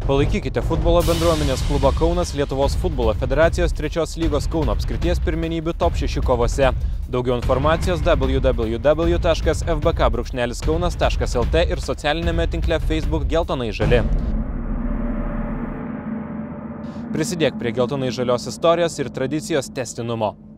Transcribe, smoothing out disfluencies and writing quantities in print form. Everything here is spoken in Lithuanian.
Palaikykite futbolo bendruomenės klubą Kaunas Lietuvos futbolo federacijos 3 lygos Kauno apskrities pirmenybių top 6 kovose. Daugiau informacijos www.fbk-kaunas.lt ir socialinėme tinkle Facebook Geltonai žali. Prisidėk prie Geltonai žalios istorijos ir tradicijos tęstinumo.